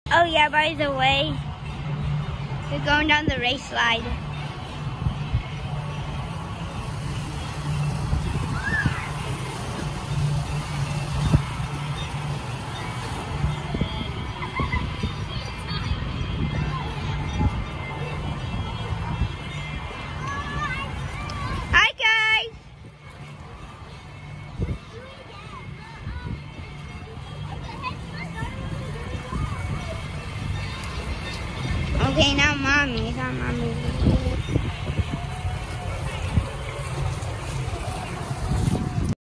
Oh yeah, by the way, we're going down the race slide. Hi guys! Okay, now mommy. It's on mommy.